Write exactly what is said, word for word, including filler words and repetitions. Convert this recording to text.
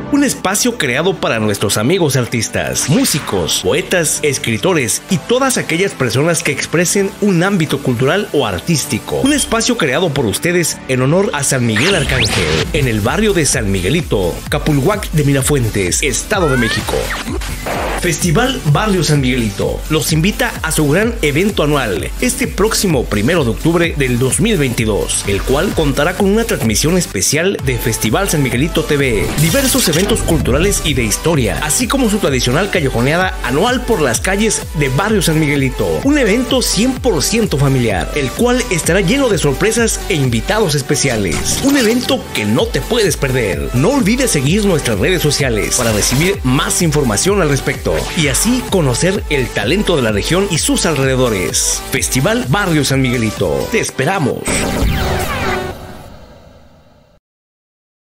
un espacio creado para nuestros amigos artistas, músicos, poetas, escritores y todas aquellas personas que expresen un ámbito cultural o artístico. Un espacio creado por ustedes en honor a San Miguel Arcángel, en el barrio de San Miguelito, Capulhuac de Mirafuentes, Estado de México. Festival Barrio San Miguelito los invita a su gran evento anual este próximo primero de octubre del dos mil veintidós, el cual contará con una transmisión especial de Festival San Miguelito T V, diversos eventos culturales y de historia, así como su tradicional callejoneada anual por las calles de Barrio San Miguelito, un evento cien por ciento familiar, el cual estará lleno de sorpresas e invitados especiales, un evento que no te puedes perder. No olvides seguir nuestras redes sociales para recibir más información al respecto y así conocer el talento de la región y sus alrededores. Festival Barrio San Miguelito. Te esperamos.